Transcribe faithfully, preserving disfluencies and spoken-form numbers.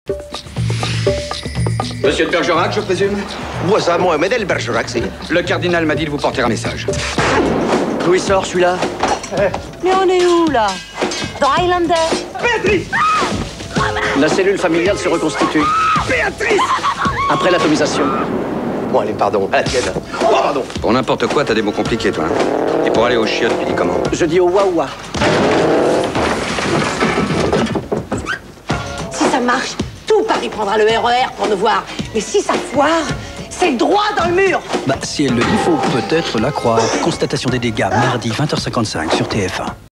Monsieur de Bergerac, je présume? Moi, ça, Mohamed El Bergerac, c'est... Le cardinal m'a dit de vous porter un message. D'où il sort, celui-là? Mais on est où, là? Dans Highlander? Béatrice! La cellule familiale se reconstitue. Béatrice! Après l'atomisation. Bon, allez, pardon, à la tienne. Oh, pardon. Pour n'importe quoi, t'as des mots compliqués, toi. Hein. Et pour aller au chiottes, tu dis comment? Je dis au waouh. Si ça marche, tout Paris prendra le R E R pour nous voir. Mais si ça foire, c'est droit dans le mur. Bah, si elle le dit, faut peut-être la croire. Constatation des dégâts, mardi vingt heures cinquante-cinq sur T F un.